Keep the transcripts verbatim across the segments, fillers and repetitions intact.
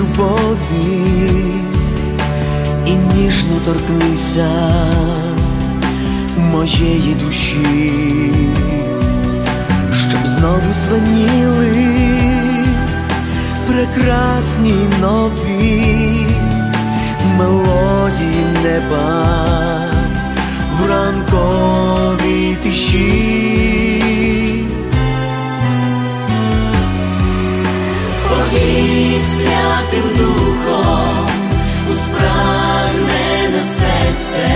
любові і ніжно торкнися моєї душі, щоб знову звеніли прекрасні нові мелодії неба в ранковій тиші. Повій Святим Духом у спрагнене серце,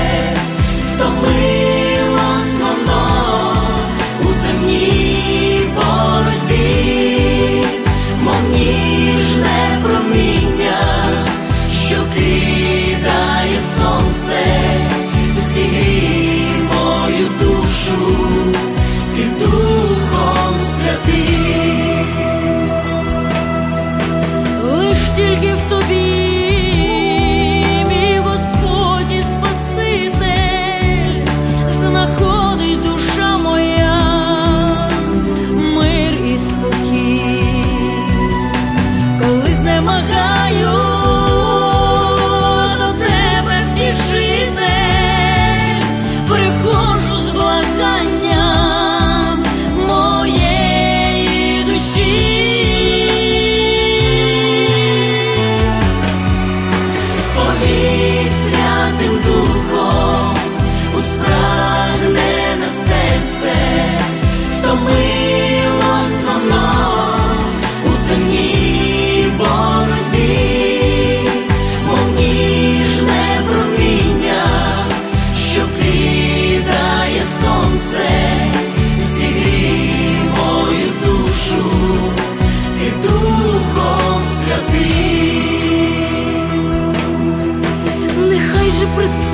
втомилось воно у земній боротьбі, мов ніжне проміння, що кидає сонце, зігрій мою душу, ти Духом Святим. Лиш тільки в тобі, мій Господь і Спаситель, знаходить душа моя мир і спокій. Коли знемагаю, до тебе втішитель, приходжу з благанням моєї душі. Повій Святим Духом у спрагнене серце, втомилось воно у земній боротьбі, мов ніжне проміння, що кидає сонце, зігрій мою душу, ти Духом Святим. Нехай же присутній